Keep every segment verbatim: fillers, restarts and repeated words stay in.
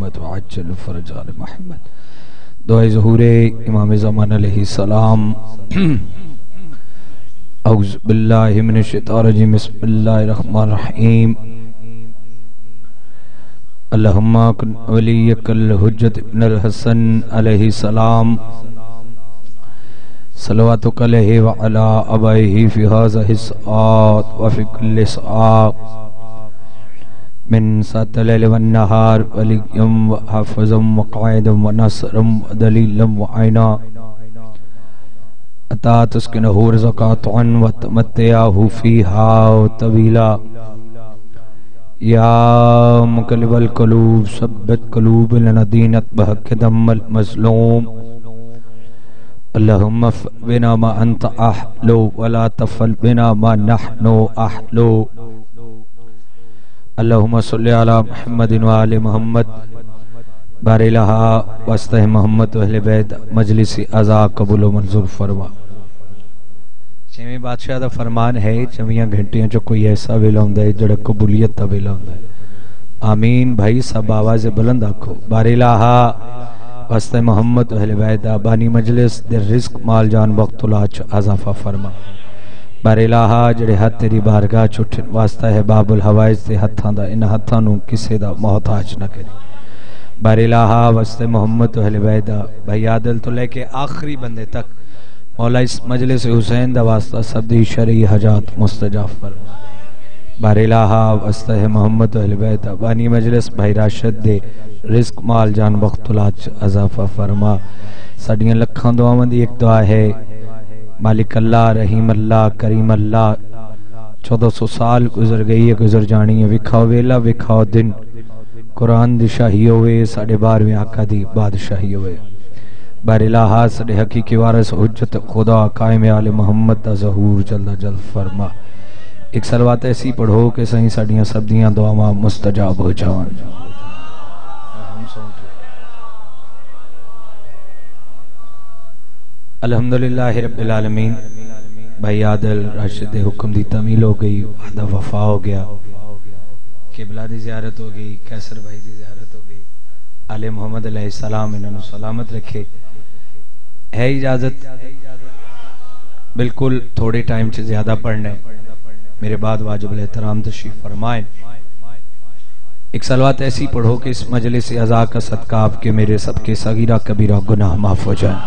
محمد وعجل fridge آل محمد. دعائے ظہور امام زمان علیہ السلام. اعوذ باللہ من الشیطان الرجیم. بسم اللہ الرحمن الرحیم. اللہم کن ولیک الحجت ابن الحسن علیہ السلام صلواتک علیہ وعلا ابائہ فی ھذا الساعات وفی کل ساعت من ساعت اللیل والنہار ولیم وحافظا وقائدا ونصرا ودلیلا وعینا اتا تسکنہ رزقاطعا وتمتعہ فیہا طویلا. یا مقلب القلوب ثبت قلوبنا دینت بحق دم المظلوم. اللہم افعل بنا ما انت احلو ولا تفعل بنا ما نحن احلو. اللہم صلی علی محمد وآل محمد باری لہا واسطہ محمد و اہل بیت مجلس ازا قبول و منظور فرما. چھویں بادشاہ دا فرمان ہے چھویں گھنٹیاں چو کوئی ایسا ویلا ہوں دے جڑا قبولیت تا ویلا ہوں دے. آمین بھائی سب آواز بلند آکھو. باری لہا واسطہ محمد و اہل بیت بانی مجلس در رزق مال جان وقت لاچ اضافہ فرما. بار الہا جڑے ہاتھ تیری بارگاہ چھٹن واسطہ ہے باب الحوائز دے ہتھاں دا ان ہتھاں نوں کسے دا محتاج نہ کرے. بار الہا واسطہ محمد و اہل بیت بھائی عادل تو لے کے آخری بندے تک مولا اس مجلس حسین دا واسطہ سب دی شرعی حاجات مستجاب فرما. بار الہا واسطہ ہے محمد و اہل بیت بانی مجلس بھائی راشد دے رزق مال جان وقت لاچ اضافہ فرما. ساڈیاں لکھاں دعاواں دی ایک دعا ہے مالک اللہ رحیم اللہ کریم اللہ. چودہ سو سال گزر گئی ہے گزر جانی ہے وکھاؤ ویلا وکھاؤ دن قرآن دی شاہی ہوئے ساڑھے بارویں آقا دی بادشاہی ہوئے. بار الہا ساڑھے حقیقی وارث حجت خدا قائم آل محمد دا ظہور جلد جلد فرما. ایک صلوات ایسی پڑھو کہ صحیح ساڑیاں سب دیاں دعاواں مستجاب ہو جاؤں. الحمدللہ رب العالمین. بھائی عادل راشد حکم دی تعمیل ہو گئی وعدہ وفا ہو گیا قبلہ دی زیارت ہو گئی کیسر بھائی دی زیارت ہو گئی. آل محمد علیہ السلام انہوں سلامت رکھے. ہے اجازت بالکل تھوڑے ٹائم سے زیادہ پڑھنے میرے بعد واجب الاحترام تشریف فرمائیں. ایک صلوات ایسی پڑھو کہ اس مجلس عزا کا صدقہ آپ کے میرے سب کے صغیرہ کبیرہ گناہ معاف ہو جائیں.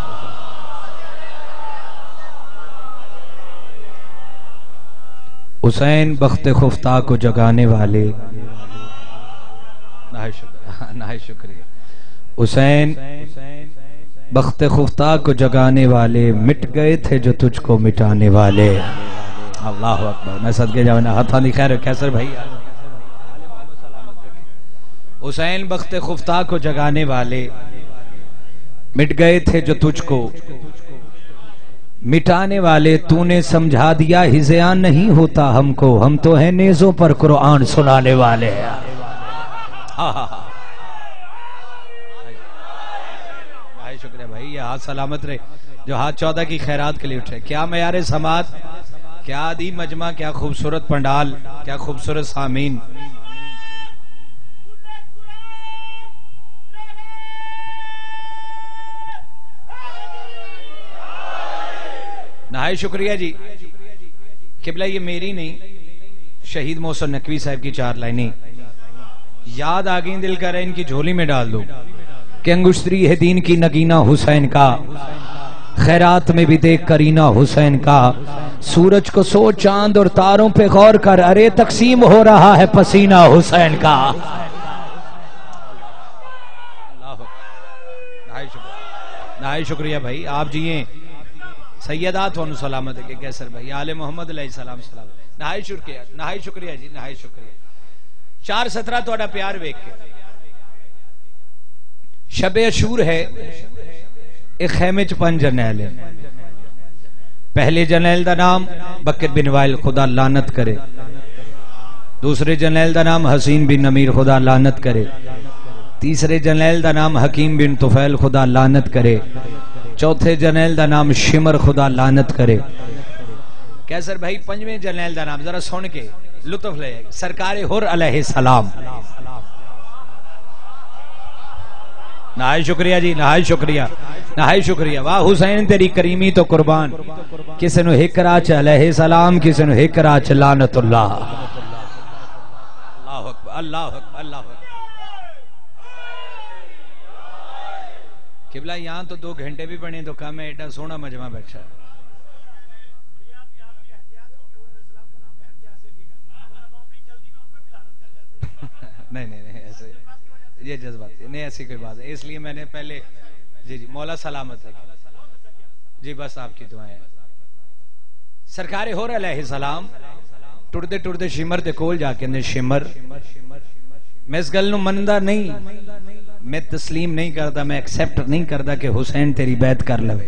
حسین بخت خفتہ کو جگانے والے نہائے شکریہ. حسین بخت خفتہ کو جگانے والے مٹ گئے تھے جو تجھ کو مٹانے والے. اللہ اکبر. میں صدقے جاؤں نا ہاتھاں دی خیر کیسر بھائی. حسین بخت خفتہ کو جگانے والے مٹ گئے تھے جو تجھ کو مٹانے والے. تو نے سمجھا دیا ہزیان نہیں ہوتا ہم کو ہم تو ہیں نیزوں پر قرآن سنانے والے. بھائی شکریہ بھائی. یہ ہاتھ سلامت رہے جو ہاتھ چودہ کی خیرات کے لیے اٹھے. کیا معیار سماعت کیا عادی مجمع کیا خوبصورت پنڈال کیا خوبصورت سامین. نہائے شکریہ جی. قبلہ یہ میری نہیں شہید محسن نقوی صاحب کی چار لائنیں یاد آگئیں دل کر ان کی جھولی میں ڈال دو کہ انگشتری ہے دین کی نگینہ حسین کا خیرات میں بھی دیکھ کرینہ حسین کا. سورج کو سو چاند اور تاروں پہ غور کر ارے تقسیم ہو رہا ہے پسینہ حسین کا. نہائے شکریہ بھائی. آپ جیئیں سیدات ہونو سلامت ہے کیسر بھائی. آل محمد علیہ السلام سلام. نہائی شکریہ نہائی شکریہ جی نہائی شکریہ. چار سترہ توڑا پیار ویک کے شب عاشور ہے. ایک خیمے چ پنج جرنیل ہیں. پہلے جرنیل دا نام بکر بن وائل خدا لعنت کرے. دوسرے جرنیل دا نام حسین بن نمیر خدا لعنت کرے. تیسرے جرنیل دا نام حکیم بن طفیل خدا لعنت کرے. چوتھے جرنیل دا نام شمر خدا لعنت کرے. کیسر بھائی پنجویں جرنیل دا نام ذرا سن کے لطف لے سرکار حر علیہ السلام. نہایت شکریہ جی، نہایت شکریہ، نہایت شکریہ. واہ حسین تیری کریمی تو قربان. کسی نو ہکرا چ علیہ السلام، کسی نو ہکرا چ لعنت اللہ. اللہ اکبر، اللہ اکبر، اللہ اکبر. قبلہ یہاں تو دو گھنٹے بھی بنے تو کم ہے، ایڈا سونا مجمع بیٹھا ہے. نہیں نہیں نہیں ایسے یہ جذبات نہیں، ایسی کوئی بات ہے. اس لیے میں نے پہلے جی جی مولا سلامت رکھے جی، بس آپ کی دعائیں. سرکار ہور علیہ السلام ٹردے ٹردے شمر دے کول جا کے نے شمر میں اس گل نو مندا نہیں، میں تسلیم نہیں کرتا، میں ایکسپٹ نہیں کرتا کہ حسین تیری بیعت کر لوے.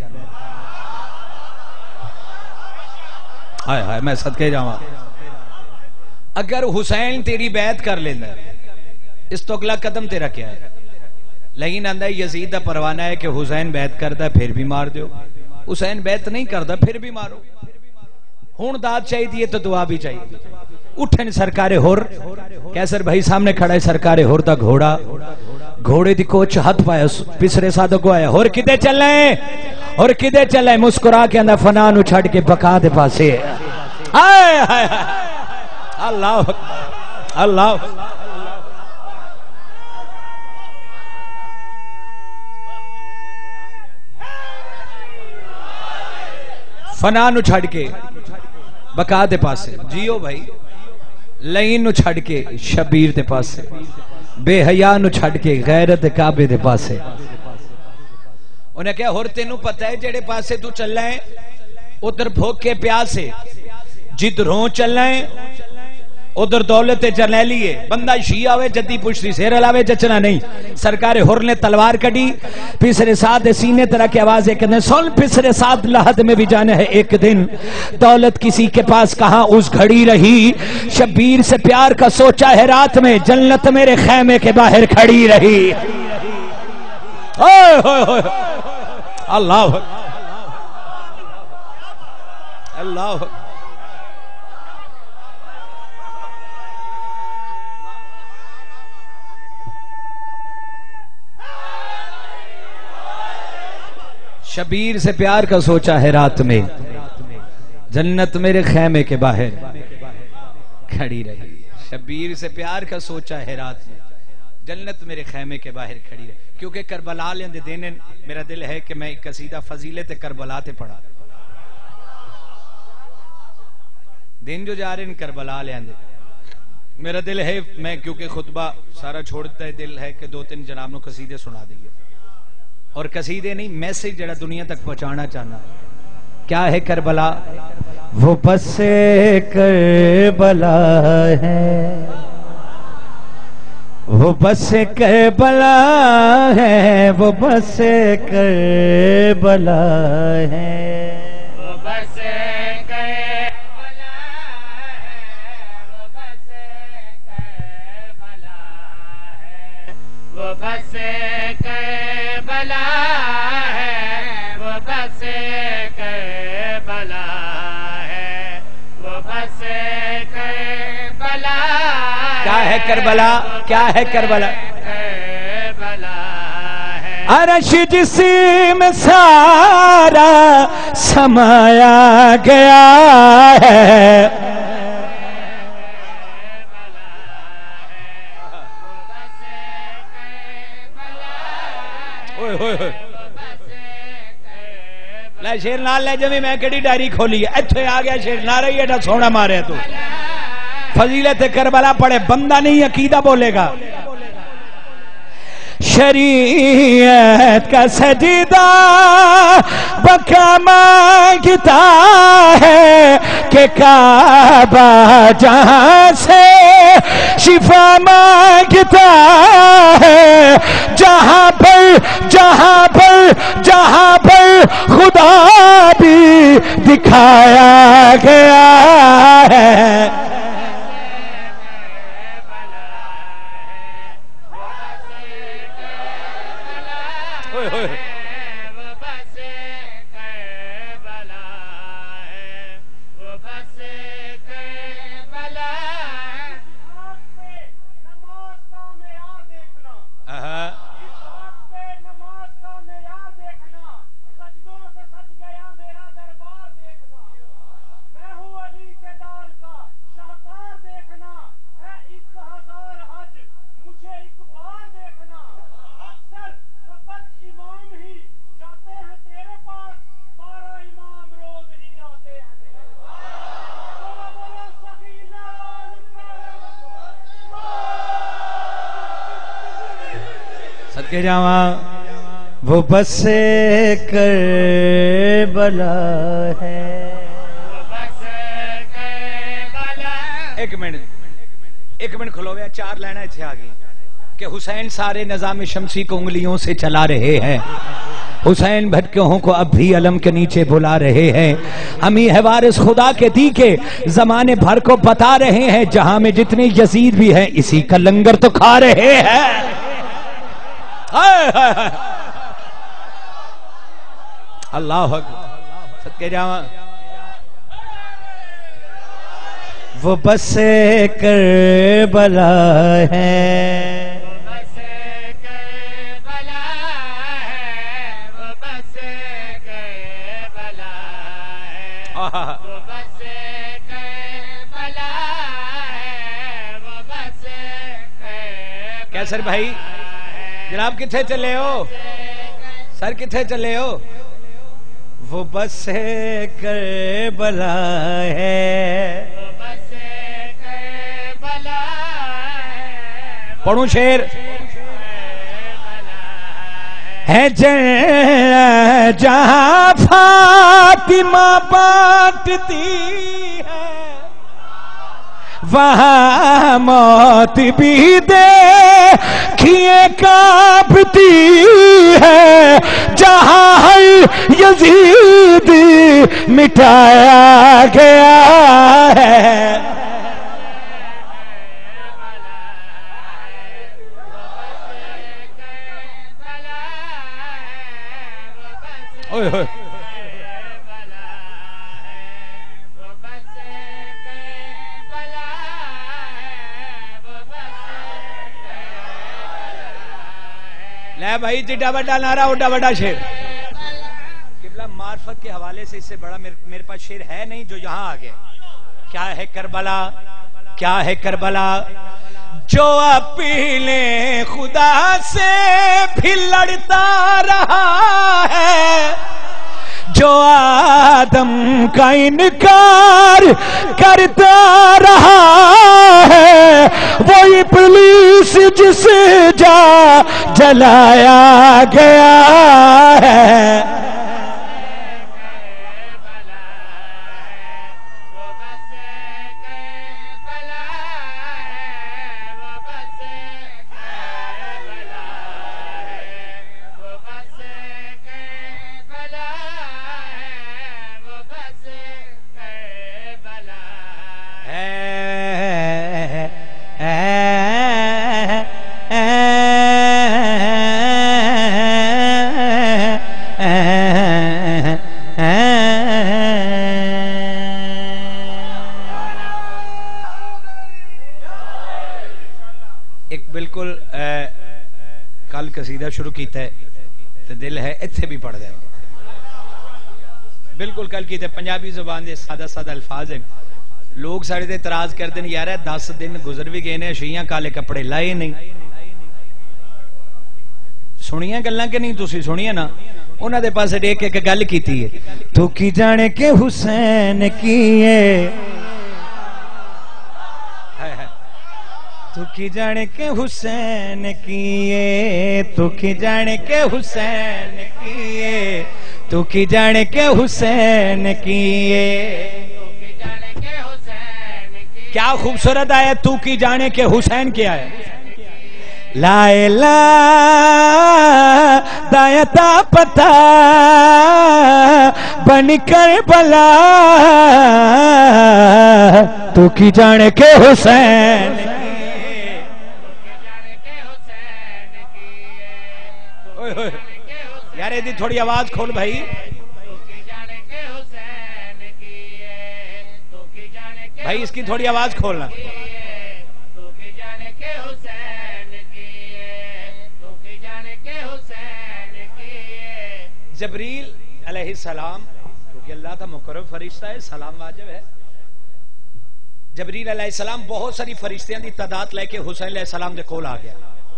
ہائے ہائے میں صدقے جاواں. اگر حسین تیری بیعت کر لینا اس تو اگلا قدم تیرا کیا ہے؟ لیکن اندہ یزید دا پروانہ ہے کہ حسین بیعت کرتا پھر بھی مار دیو، حسین بیعت نہیں کرتا پھر بھی مارو. ہون داد چاہی دیئے تو دعا بھی چاہیے. اٹھن سرکار ہور، کیسر بھائی سامنے کھڑا ہے سرکار ہور دا گھوڑا، گھوڑے دی کوچ ہاتھ پایا پسرے سادہ کو آیا. ہور کدے چل رہے ہیں؟ ہور کدے چل رہے ہیں؟ مسکرا کے اندر فنانو چھڑ کے بقا دے پاسے. آئے آئے اللہ اللہ فنا نو چھڑ کے بقا دے پاسے. جیو بھائی لین نو چھڑ کے شبیر دے پاسے، بے حیا نو چھڑ کے غیرت کعبے دے پاسے. انہیں کہا ہور تینوں پتہ ہے جڑے پاسے تو چل رہے ہیں ادھر بھوک کے پیاسے، جدھروں چل رہے ہیں ادھر دولت جرنیلی ہے. بندہ شیعہ ہوئے جدی پشتی سیر علاوے جچنا نہیں. سرکار ہور نے تلوار کڑی، پسرے ساتھ سینے طرح کی آوازیں کہنے سن پسرے ساتھ لحد میں بھی جانا ہے ایک دن، دولت کسی کے پاس کہاں اس گھڑی رہی، شبیر سے پیار کا سوچا ہے رات میں، جنت میرے خیمے کے باہر کھڑی رہی. اللہ اللہ شبیر سے پیار کا سوچا ہے رات میں، جنت میرے خیمے کے باہر کھڑی رہی. شبیر سے پیار کا سوچا ہے رات میں، جنت میرے خیمے کے باہر کھڑی رہی. کیونکہ کربلا لیندے دینے میرا دل ہے کہ میں ایک قصیدہ فضیلت کربلا تے پڑھا. دن جو جا رہے ہیں کربلا لیندے میرا دل ہے میں کیونکہ خطبہ سارا چھوڑتا ہے دل ہے کہ دو تین جناب نو قصیدے سنا دیئے، اور قصیدے نہیں میسج جڑا دنیا تک پہنچانا چاہنا. کیا ہے کربلا؟ وہ بس کربلا ہے، وہ بس کربلا ہے، وہ بس کربلا ہے، وہ بس کربلا ہے، وہ بس کربلا ہے، وہ بس کربلا ہے، وہ بس کربلا ہے، وہ بس کربلا. کیا ہے کربلا؟ کیا ہے کربلا؟ عرش جسم سارا سمایا گیا ہے، لے شیر نال لے جمی میں کڑی ڈائری کھولی ہے ایتھے آ گیا شیر نہ رہی ایڈا سونا مارے تو فضیلت کربلا پڑھے بندہ نہیں عقیدہ بولے گا. شریعت کا سجدہ بقا مانگتا ہے کہ کعبہ جہاں سے شفا مانگتا ہے، جہاں پر جہاں پر جہاں پر خدا بھی دکھایا گیا ہے. صدقے جاواں وہ بس کربلا ہے. ایک منٹ ایک منٹ کھلویا، چار لینا اتھے آگئی کہ حسین سارے نظام شمسی کو انگلیوں سے چلا رہے ہیں، حسین بھٹکوں کو اب بھی علم کے نیچے بلا رہے ہیں، ہم ہی ہے وارث خدا کے دی کے زمانے بھر کو بتا رہے ہیں، جہاں میں جتنے یزید بھی ہیں اسی کا لنگر تو کھا رہے ہیں. اللہ اکبر. صدقے جاواں وہ بس کربلا ہے، سر بھائی جناب کتھے چلے ہو؟ سر کتھے چلے ہو؟ وہ بس کربلا ہے، پڑھوں شعر ہے جہاں فاطمہ بانٹتی ہے، وہاں موت بھی دیکھیے کانپتی ہے، جہاں ہے یزید مٹایا گیا ہے. اوئے ہوئے لے بھائی جڈا بڑا نعرہ اڈا بڑا شعر. قبلہ معرفت کے حوالے سے اس سے بڑا میرے پاس شعر ہے نہیں جو یہاں آ گیا. کیا ہے کربلا، کیا ہے کربلا، جو اپیل خدا سے بھی لڑتا رہا ہے، جو آدم کا انکار کرتا رہا ہے، وہ ابلیس جسے جا جلایا گیا ہے. ایک بالکل کل قصیدہ شروع کیتا ہے تو دل ہے اتھے بھی پڑھ دیں. بالکل کل کیتا ہے، پنجابی زبان دے سادہ سادہ الفاظ ہیں. لوگ سارے دے اعتراض کرتے ہیں یار دس دن گزر بھی گئے نے شیعہ کالے کپڑے لائے نہیں. سنیاں گلاں کہ نہیں تسی سنیاں نا؟ انہاں دے پاس ایک ایک گل کیتی ہے. تو کی جانے کہ حسین کیے، تو کی جانے کہ حسین کیے، تو کی جانے کہ حسین کیے، تو کی جانے کہ حسین کیے. کیا خوبصورت آیا تو کی جانے کہ حسین کیا ہے. لا الہ دایتا پتا بن کر بلا، تو کی جانے کہ حسین. یار ایدی تھوڑی آواز کھول بھائی. بھائی اس کی تھوڑی آواز کھولنا. جبریل علیہ السلام کیونکہ اللہ کا مقرب فرشتہ ہے، سلام واجب ہے. جبریل علیہ السلام بہت ساری فرشتیاں دی تعداد لے کے حسین علیہ السلام دے کول آ گیا.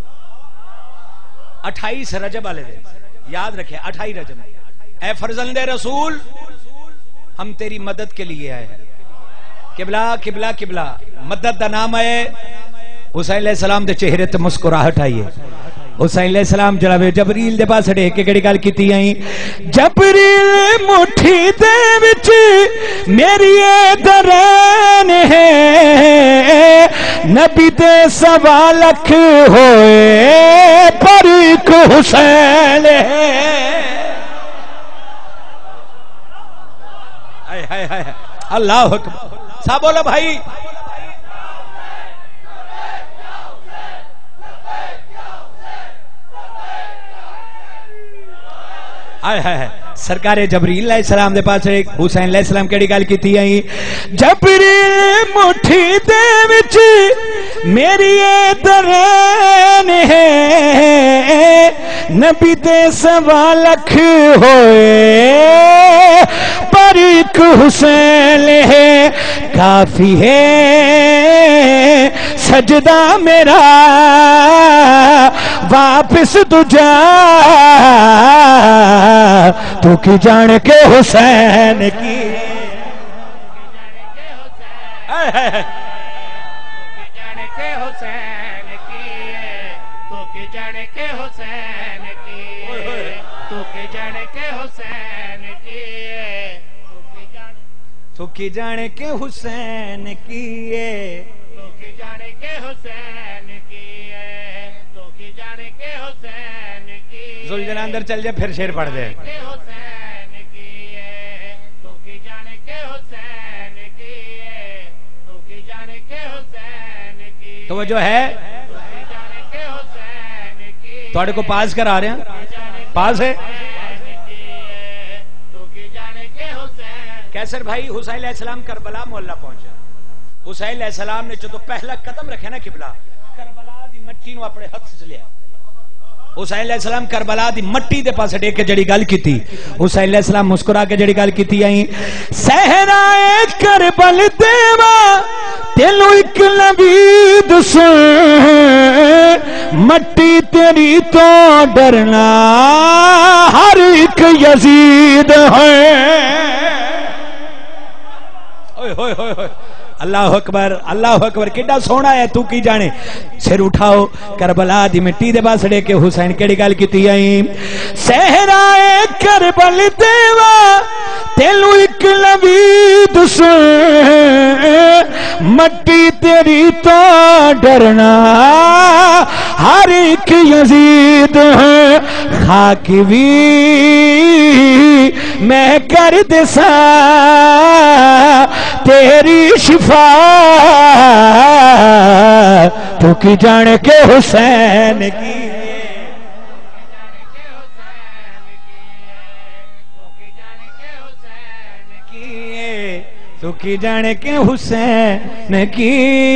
اٹھائیس رجب والے دن یاد رکھے، اٹھائی رجب. اے فرزند رسول ہم تیری مدد کے لیے آئے ہیں. قبلہ قبلہ قبلہ مدد دا نام ہے. حسین علیہ السلام دے چہرے تے مسکراہٹ آئی ہے. حسین علیہ السلام جناب جبریل دے پاس ڈے کے کیڑی گل کیتی آئی جبریل مٹھی دے وچ میری درین ہے نبی دے سوا لکھ ہوئے پر ایک حسین ہے اللہ اکبر سب بولو بھائی آئے آئے سرکار جبریل علیہ السلام دے پاس حسین علیہ السلام کیڑی گل کیتی آئی جبریل مٹھی دے وچ میری درین ہے نبی دے سوا لکھ ہوئے پر ایک حسین ہے کافی ہے سجدہ میرا واپس تو جا تو کی جان کے حسین کی تو کی جانے کے حسین کیے تو کی جانے کے حسین کیے تو کی جانے کے حسین کیے ذوالجلال اندر چل جائے پھر شعر پڑھ دے حسین کیے تو کی جانے کے حسین کیے تو کی جانے کے حسین کیے تو وہ جو ہے تھوڑے کو پاس کرا رہے ہیں پاس ہے کیسر بھائی حسین علیہ السلام کربلا محلہ پہنچا حسین علیہ السلام نے جو تو پہلا قدم رکھے نا قبلہ کربلا دی مٹی نو اپنے ہاتھ سے لیا حسین علیہ السلام کربلا دی مٹی دے پاس ڈے کے جڑی گل کیتی حسین علیہ السلام مسکرا کے جڑی گل کیتی آئی صحرائے کربل دیوا تینو ایک لبید سن مٹی تیری تو ڈرنا ہر ایک یزید ہے اللہ اکبر اللہ اکبر کیڈا سونا ہے تو کی جانے سر اٹھاؤ کربلا دی مٹی دے پاسڑے کے حسین کیڑی گل کیتی آئی صحرائے کربل دیوا تینو ایک لبید سن مٹی تیری تو ڈرنا ہر ایک یزید ہے خاک بھی میں کر دسا تیری شفا تو کی جان کے حسین کی تو کی جان کے حسین کی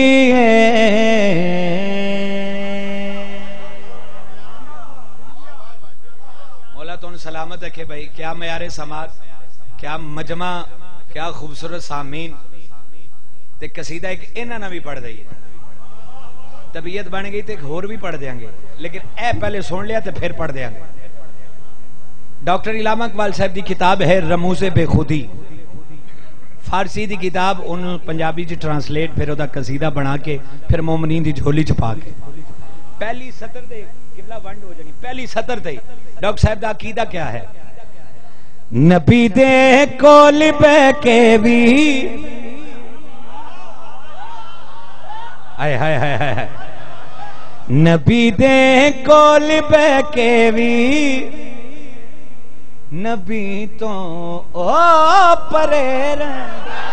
مولا تو سلامت رکھے بھائی کیا معیار سماعت کیا مجمع کیا خوبصورت سامین تے قصیدہ ایک انہاں نہ بھی پڑھ دئیے طبیعت بن گئی تے ایک ہور بھی پڑھ دیاں گے لیکن اے پہلے سن لیا تے پھر پڑھ دیاں گے ڈاکٹر علامہ اقبال صاحب دی کتاب ہے رموز بے خودی فارسی دی کتاب ان پنجابی جی ٹرانسلیٹ پھر دا قصیدہ بنا کے پھر مومنین دی جھولی چھپا کے پہلی سطر دے قبلہ ونڈ ہو جانی پہلی سطر دے ڈاکٹر صاحب دا عقیدہ کیا ہے نبی دے کول بے کے بھی آئے ہائے ہائے ہائے نبی دے کول بے کے بھی نبی تو او پرے رہے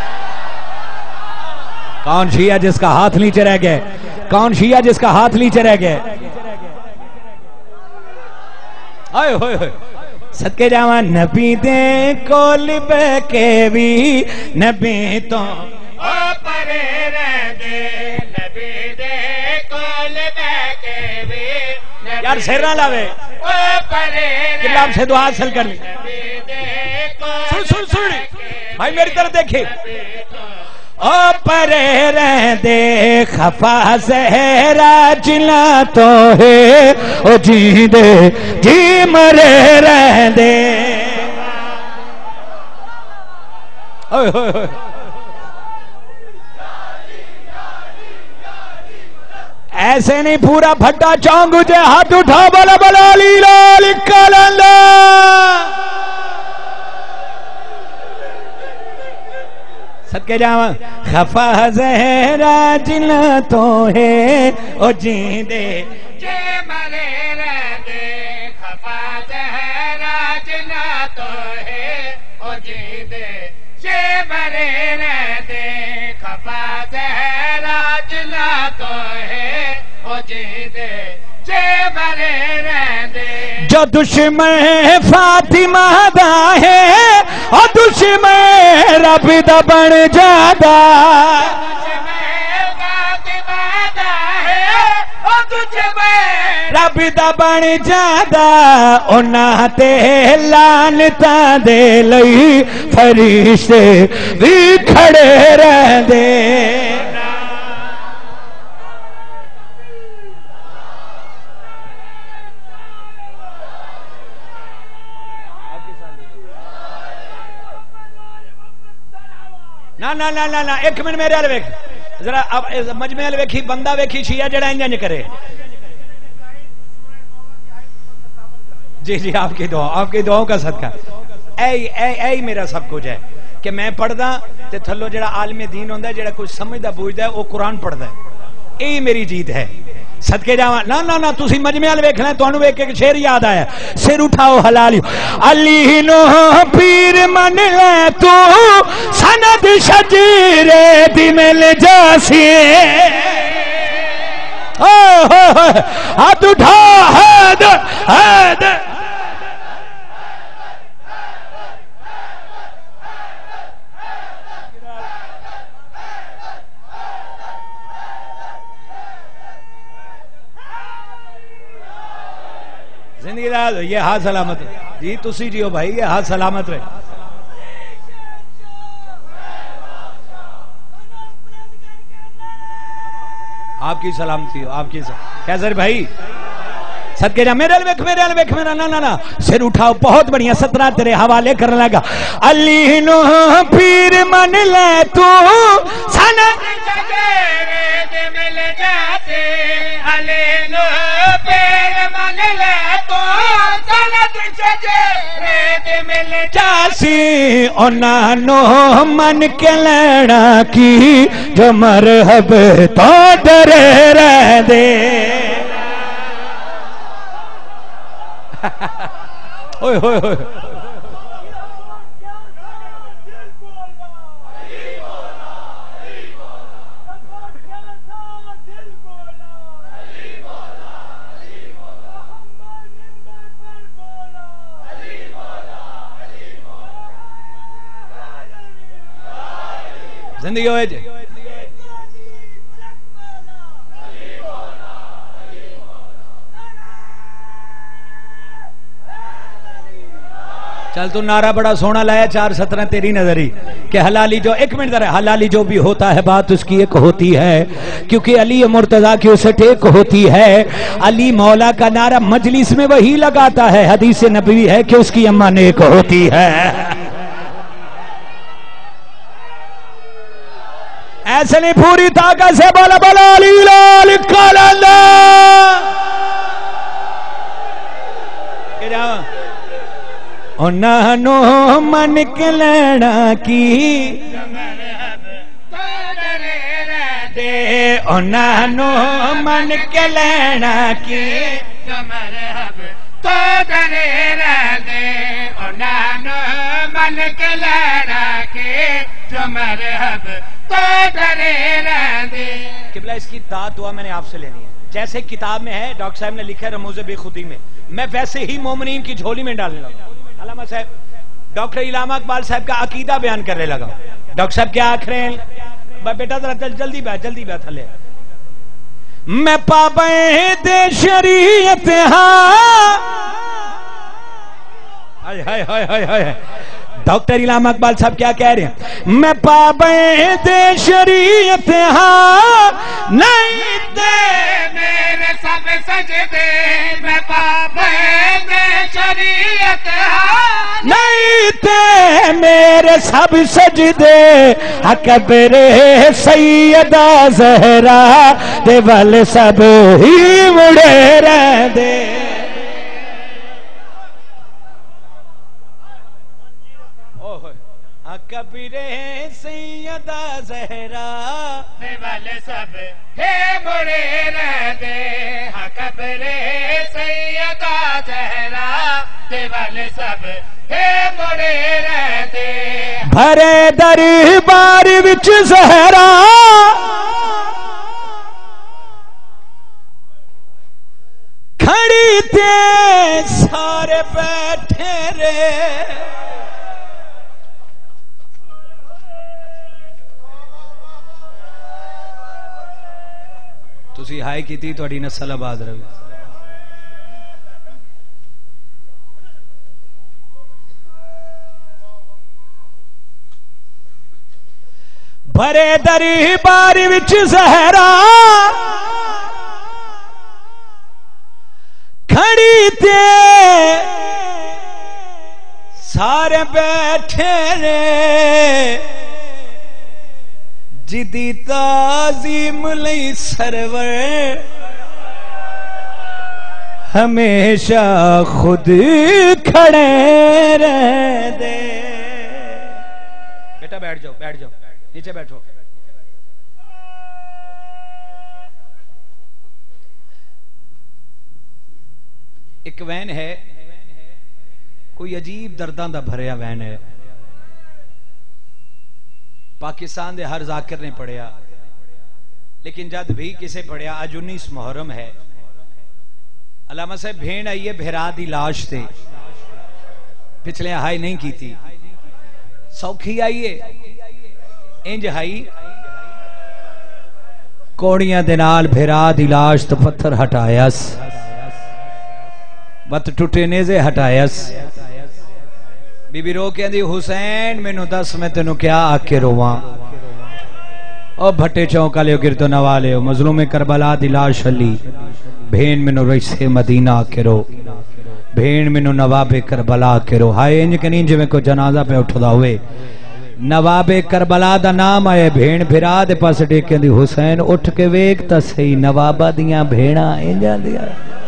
کون شیعہ جس کا ہاتھ نیچے رہ گئے کون شیعہ جس کا ہاتھ نیچے رہ گئے آئے ہوئے ہوئے صدقے جاواں نبی دے کول بے کے بھی نبی تو او پرے رہ گئے نبی دے کول بے کے بھی یار سر نہ لاوے کلام سے دعا حاصل کر لی سن سن سن بھائی میری طرف دیکھیں او پرے رہ دے خفا زہرا جلا تو ہے او جی دے جی مرے رہ دے اوہ اوہ اوہ ایسے نہیں پورا بھٹا چونک اٹھے ہاتھ اٹھا بلا بلا علی لال کلندر صدقے جاواں خفا زہرا جنہ تو ہے او جیندے جے مرے رہندے خفا زہرا جنہ تو ہے او جیندے جے مرے رہندے خفا زہرا جنہ تو ہے او جیندے جے مرے رہندے جو دشمن فاطمہ دا ہے اور دشمن رب دا بن جادا رب دا بن جادا انہاں تے لعنتاں دے لئی فرشتے بھی کھڑے رہندے نا نا نا نا نا ایک منٹ میرے حال ویکھ ذرا مجمع حال ویکھی بندہ ویکھی شیعہ جڑا انجنج کرے جی جی آپ کی دعا آپ کی دعاؤں کا صدقہ اے اے اے میرا سب کچھ ہے کہ میں پڑھدا تے تھلو جڑا عالم دین ہوندا ہے جڑا کچھ سمجھدا بوجھدا ہے وہ قرآن پڑھدا ہے اے میری جیت ہے صدقے جاواں نا نا نا تسی مجمع حال ویکھ لیں تانوں ویکھ کے شعر یاد آیا سر اٹھاؤ حلال علی نو پیر من لے تو سند شجرے دی مل جاسی ہاتھ اٹھا حیدر حیدر زندگی دار یہ ہاتھ سلامت ہے جی تسی جیو بھائی یہ ہاتھ سلامت رہے آپ کی سلامتی ہو آپ کی سلامتی کیسر بھائی صدقے جا میرے لوک میرے لوک میرا نا نا نا سر اٹھاؤ بہت بڑھیا سترہ تیرے حوالے کرنے لگا علی نو پیر من لے تو سند شجرے دے مل جاتے علی نو پیر من لے تو سند شجرے دے مل جاسی انہاں نو من کے لینا کی جو مرحب تو ڈرے رہ دے اوئے ہوئے ہوئے زندگی ہوئے جے چل تو نعرہ بڑا سونا لایا چار سترہ تیری نظری کہ حلالی جو ایک منٹ در ہے حلالی جو بھی ہوتا ہے بات اس کی ایک ہوتی ہے کیونکہ علی مرتضیٰ کی اسے ٹیک ہوتی ہے علی مولا کا نعرہ مجلس میں وہی لگاتا ہے حدیث نبوی ہے کہ اس کی اماں نیک ہوتی ہے ایسے نہیں پوری طاقت سے بولا بولا علی لال کلندر کہ جاؤں انہاں نو من کے لینا کی دے انہاں نو من کے لینا کی تو درے رہ دے انہاں نو من کے لینا کی جو مرحب تو درے رہ دے قبلہ اس کی دعا دعا میں نے آپ سے لینی ہے جیسے کتاب میں ہے ڈاکٹر صاحب نے لکھا ہے رموز بے خودی میں میں ویسے ہی مومنین کی جھولی میں ڈالنے لگا علامہ صاحب ڈاکٹر علامہ اقبال صاحب کا عقیدہ بیان کرنے لگا ڈاکٹر صاحب کیا آکھ رہے ہیں بیٹا ذرا جلدی بیٹھ جلدی بیٹھ لے میں پابند شریعت ہاں ہائے ہائے ہائے ہائے ہائے ڈاکٹر علامہ اقبال صاحب کیا کہہ رہے ہیں میں پابند شریعت ہاں نہیں دے میرے سب سجدے میں پابند شریعت ہاں نہیں تے میرے والے سب سجدے قبر سیدہ زہرا دے والے سب ہی مڑے رہ دے قبر سیدہ زہرا دے والے سب ہی مڑے رہ دے قبر سیدہ زہرا دے والے سب ہی مڑے رہ دے بھرے دربار وچ زہرا کھڑی تے سارے بیٹھے رے تسی ہائے کی تھی توڑی نسل آباد رہے بھرے دربار وچ زہرا کھڑی تے سارے بیٹھے رے جدی تعظیم لئی سرور ہمیشہ خود کھڑے رہ دے بیٹا بیٹھ جاؤ بیٹھ جاؤ نیچے بیٹھو ایک وین ہے کوئی عجیب دردان دا بھریا وین ہے پاکستان دے ہر ذاکر نے پڑھیا لیکن جد بھی کسے پڑھیا آج انیس محرم ہے علامہ صاحب بھین آئیے بھیرا دی لاش تے پچھلے ہائی نہیں کی تھی سوکھی آئیے انج ہائی کوڑیاں دنال بھیرا دی لاش تو پتھر ہٹایس بت ٹوٹے نیزے ہٹایس بی بی رو کہندی حسین میں نو دس میں تنو کیا آکے رواں او بھٹے چونکا لیو گردو نوالیو مظلوم کربلا دلاش علی بھین میں نو رئیس مدینہ آکے رو بھین میں نو نواب کربلا آکے رو ہائے انج کنین جو میں کو جنازہ پہ اٹھو دا ہوئے نواب کربلا دا نام آئے بھین بھرا دے پاس ڈیکیں دی حسین اٹھ کے ویکتا سی نوابہ دیاں بھینا انجا دیا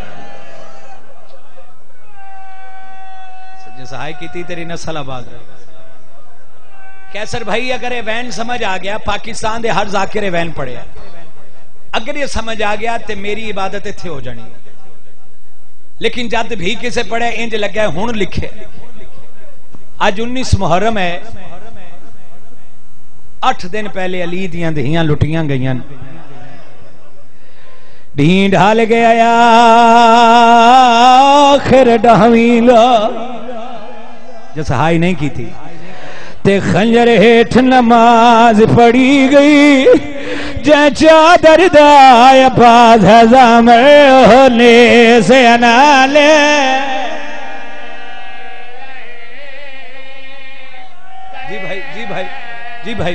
سہائی کی تھی تیری نسل آباد رہے کیسر بھائی اگر یہ وین سمجھ آگیا پاکستان دے ہر ذاکر وین پڑے اگر یہ سمجھ آگیا تے میری عبادت تھے ہو جانی لیکن جد بھی کسے پڑھے انج لگا ہے ہون لکھے آج انیس محرم ہے اٹھ دن پہلے علی دیاں دہیاں لٹیاں گئیاں ڈھین ڈھال گیا یا آخر ڈھاویلا جیسا ہائی نہیں کی تھی تے خنجر ہیٹھ نماز پڑھی گئی جے چادر دایا باز ہزام ہونے سے انالے جی بھائی جی بھائی جی بھائی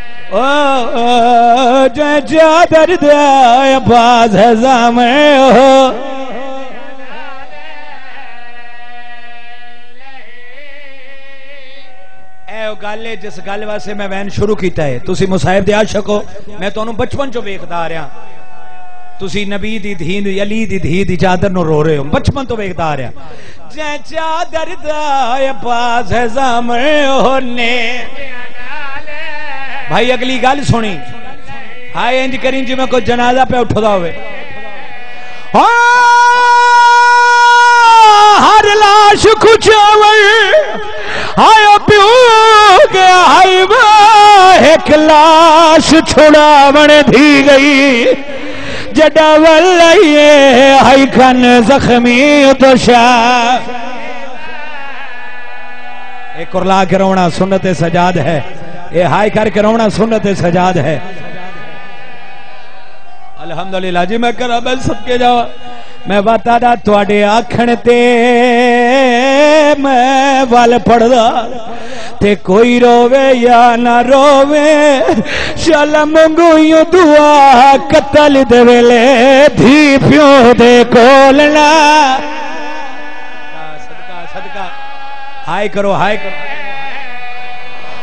او جے چادر دایا باز ہزام ہو گالے جس گالے واسے میں وین شروع کیتا ہے تسی مصاحب دے عاشق ہو میں تو انہوں بچپن جو ویکھدا رہا تسی نبی دی دھین علی دی دھی دی چادر نو رو رہے ہو بچپن تو ویکھدا رہا جے چادر دا پاس زامے ہونے بھائی اگلی گال سنی ہائے انج کریں جی میں کوئی جنازہ پہ اٹھو دا ہوئے ہر لاش کچھاور آیا پیو گیا ہائی واہ ایک لاش چھڑا بن دی گئی جڑا والائیے ہائی کھن زخمی تو شاہ ایک کرلا کے رونا سنت سجاد ہے اے ہائی کر کے رونا سنت سجاد ہے الحمدللہ جی میں کرا میں سب کے جاؤ میں بتا دا توڑے آکھن تے میں وال پڑھ دا تے کوئی روے یا نہ روے شالا منگویوں دعا قتل دے ویلے دھی پیوں دے کولنا صدقہ صدقہ ہائے کرو ہائے کرو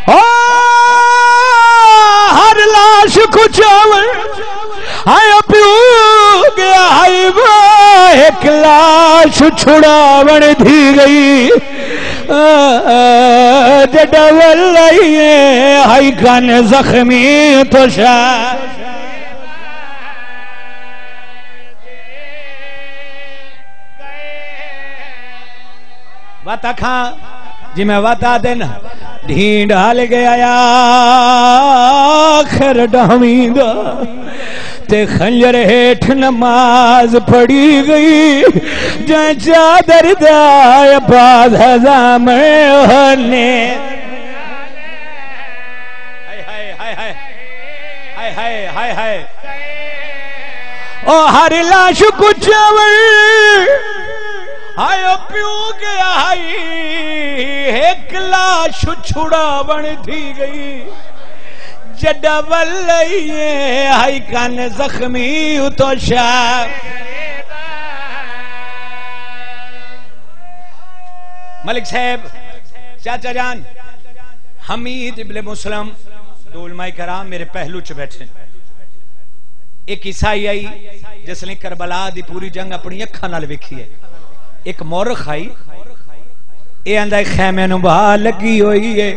کو چاول آیا پیو گیا ہائی واہ ایک لاش چھڑاون دی گئی جڑا ولائیے ہائی کان زخمی تو شاہ واتا کھاں جی میں واتا دینا ڈھین ڈال گیا یا آخر ڈھامین دا تے خنجر ہیٹھ نماز پڑی گئی جائیں چادر دائے باز حضام ہونے ہائے ہائے ہائے ہائے ہائے ہائے ہائے او ہر لاش کو چاول آیا پیو گیا ہائی ایک لاش چھڑاون دی گئی جڈا ولائیے ہائی کان زخمی تو شاہ ملک صاحب چاچا جان حمید ابن مسلم دو علماء کرام میرے پہلو چ بیٹھے ایک عیسائی آئی جس نے کربلا دی پوری جنگ اپنی اکھاں نال ویکھی ہے ایک مورخ آئی اے آندہ ایک خیمے نو بہا لگی ہوئی ہے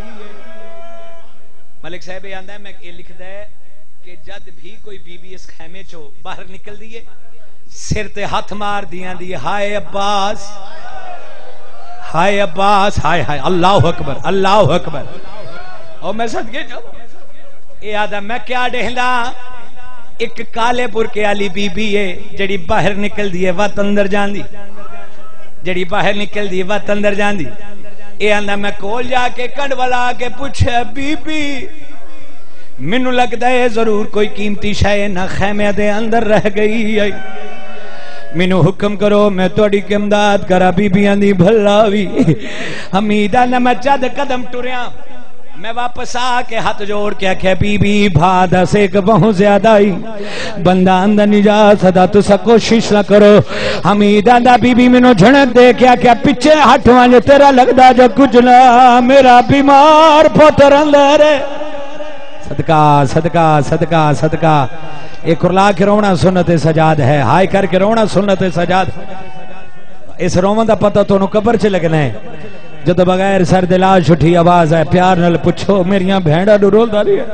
ملک صاحب اے آندہ ہے میں یہ لکھ دے کہ جد بھی کوئی بی بی اس خیمے چو باہر نکل دیئے سر تے ہاتھ مار دیاں دیئے ہائے عباس ہائے عباس ہائے ہائے اللہ اکبر اللہ اکبر اور میں صدقے جاؤں اے آدھا میں کیا ڈہلا ایک کالے پور کے علی بی بی ہے جڑی باہر نکل دیئے وات اندر جان دی جڑی باہر نکل دی وات اندر جان دی اے آندہ میں کول جا کے کنڈ والا کے پوچھے بی بی منو لگ دے ضرور کوئی قیمتی شے نہ خیمے دے اندر رہ گئی ہے منو حکم کرو میں توڑی کے امداد کرا بی بی آندی بھلاوی حمیدہ نہ میں چند قدم ٹوریاں میں واپس آ کے ہاتھ جوڑ کے کہ بی بی بھادا سے کہ بہت زیادہ ہی بندہ اندر نجات دا تو سا کوشش نہ کرو حمید آندہ بی بی منو جھنک دے کیا کیا پچھے ہٹوان جو تیرا لگدا جو کچھ نہ میرا بیمار پوتر اندر ہے صدقہ صدقہ صدقہ صدقہ ایک کرلا کے رونا سنت سجاد ہے ہائی کر کے رونا سنت سجاد اس رومن دا پتہ تو انہوں قبر چھ لگنا ہے جو تو بغیر سر دلاش اٹھی آواز ہے پیار نل پچھو میریاں بھینڈا ڈرول داری ہے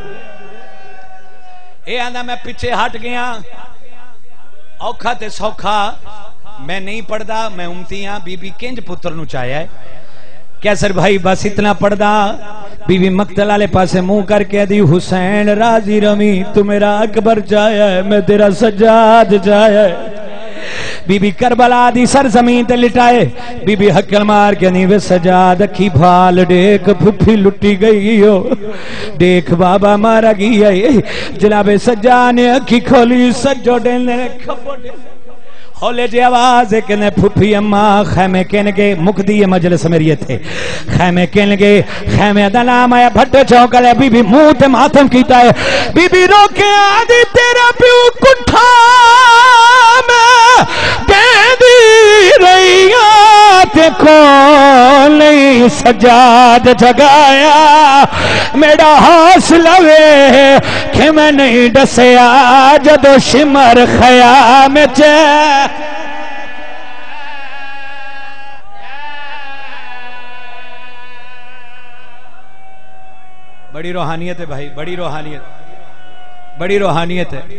اے آندہ میں پچھے ہٹ گیا اوکھا تے سوکھا میں نہیں پڑھدا میں امتیاں بی بی کنج پتر نو چاہیا ہے کیا سر بھائی بس اتنا پڑھدا بی بی مقتل آلے پاسے منہ کر کے دی حسین راضی رمی تو میرا اکبر چاہیا ہے میں تیرا سجاد چاہیا ہے بی بی کربلا دی سر زمین تے لٹائے بی بی حکل مار کے نیوے سجاد اکھی بھال دیکھ پھپھی لٹی گئی ہو دیکھ بابا مارا گیا جناب سجانے اکھی کھولی سجو ڈینے کھپو ڈینے ہولے جی آواز ہے کہنے پھپھی اممہ خیمے کہنے کے مقدی مجلس میری تھے خیمے کہنے کے خیمے دا نام آیا بھٹے چوکلے بی بی منہ تے ماتم کیتا ہے بی بی روکے آدھی تیرا پیو کٹھا میں بیندی رہیات کو نہیں سجاد جگایا میرا حوصلہ وے کہ میں نہیں ڈسیا جدو شمر خیام چے بڑی روحانیت ہے بھائی بڑی روحانیت بڑی روحانیت ہے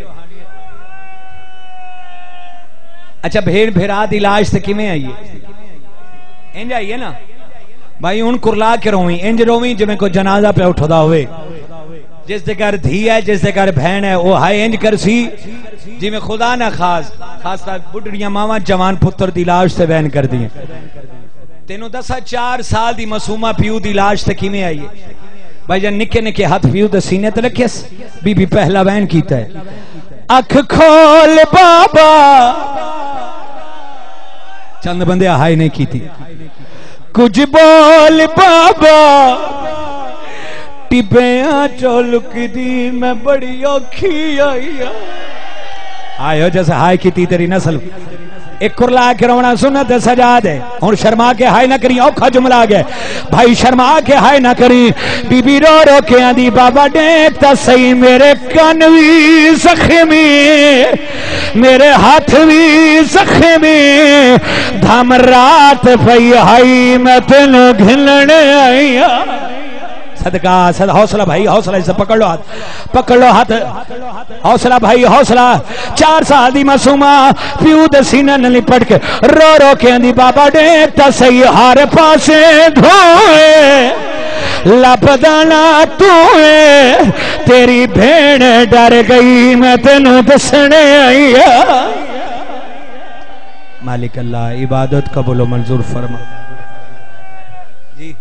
اچھا بھیڑ بھیڑا دی لاش سے کمیں آئیے انج آئیے نا بھائی ان کرلا کے روئیں انج روئیں جو میں کو جنازہ پہ اٹھو دا ہوئے جس دے کر دھی ہے جس دے کر بہن ہے وہ ہائے انج کر سی جی میں خدا نہ خاص خاص طرح بڑھڑیاں ماما جوان پتر دی لاش سے بہن کر دی تینوں دسا چار سال دی مسومہ پیو دی لاش سے کمیں آئیے بھائی جان نکے نکے ہاتھ پیو دے سینے تے رکھیس بی بی پہلا بہن کیتا ہے اکھ کھول بابا چند بندے آہائی نہیں کی تھی کچھ بول بابا ٹپیاں چولک دی میں بڑی اوکھی آئی آئے ہو جیسے ہائی کی تھی تیری نسل ایک کرلا کے رونا سنت سجا دے اور شرما کے ہائے نہ کری اوکھا جملہ آ گئے بھائی شرما کے ہائے نہ کری بی بی رو رو کے آدھی بابا دیکھتا صحیح میرے کان بھی زخمی میرے ہاتھ بھی زخمی دھم رات پئی ہائی میں تینوں گھلنے آئی صدقہ صدقہ حوصلہ بھائی حوصلہ اسے پکڑ لو ہاتھ پکڑ لو ہاتھ حوصلہ بھائی حوصلہ چار سال دی معصومہ پیو دے سینہ نہ لپٹ کے رو رو کے اندی بابا دیکھتا صحیح ہار پاسے دھوئے لپدانا توئے تیری بھیڑ ڈر گئی میں تینوں دسنے آئی مالک اللہ عبادت قبول و منظور فرما جی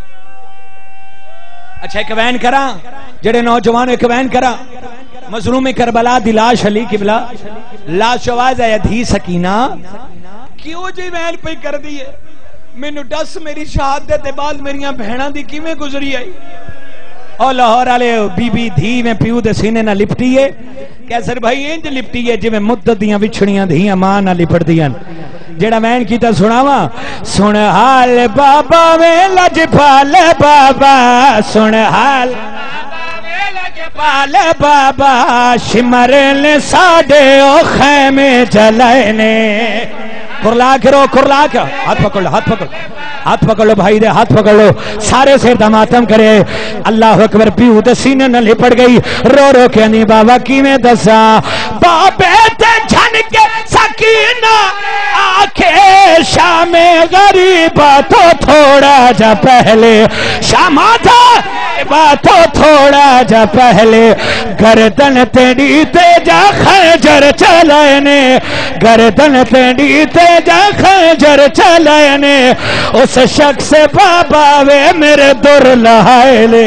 اچھا ایک وین کرا جڑے نوجوان ایک وین کرا مظلوم کربلا دی لاش علی قبلہ لاش آواز ہے دھی سکینہ کیوں جی وین پہ کر دیئے مینو ڈس میری شہادت بعد میریاں بہناں دی کیویں گزری آئی اور لاہور والے بی بی دھی میں پیو دے سینے نہ لپٹی ہے کیسر بھائی انج لپٹی ہے جی میں مدت دیاں وچھڑیاں دھیاں ماں نہ لپٹ دیاں جڑا میں کیتا سناوا سن حال بابا میں لجپال بابا سن حال لجپال بابا شمرن ساڈے او خیمے جلائنے کرلا کرو کرلا کیا ہاتھ پکڑ لو ہاتھ پکڑ ہاتھ پکڑ لو بھائی دے ہاتھ پکڑ لو سارے سیر دا ماتم کرے اللہ اکبر پیو تے سینے نہ لپٹ گئی رو رو کے نہیں بابا کی میں دسا بابے تے جھن کے سکینہ آکھے شام غریبہ تو تھوڑا جا پہلے شام آتا باتو تھوڑا جا پہلے گردن تیڑی تے جا خنجر چلائنے گردن تیڑی تے جا خنجر چلائنے اس شخص بابا وے میرے در لہائے لے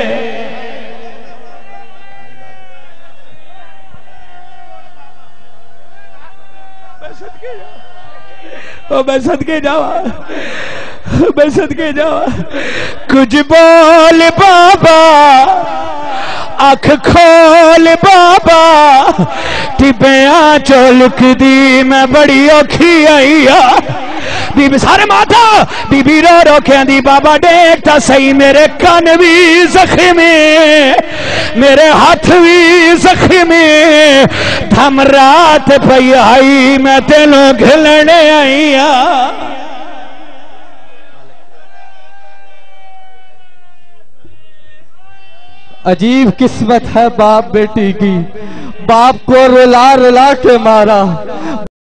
میں صدقے جاوا میں صدقے جاوا کچھ بول بابا آنکھ کھول بابا ٹپیاں چولک دی میں بڑی اوکھی آئی بی بی سارے ماتا بی بی رو رو کے اندی بابا دیکھتا صحیح میرے کان بھی زخمی میرے ہاتھ بھی زخمی دھم رات پئی آئی میں تینوں گھلنے آئی عجیب قسمت ہے باپ بیٹی کی باپ کو رلا رلا کے مارا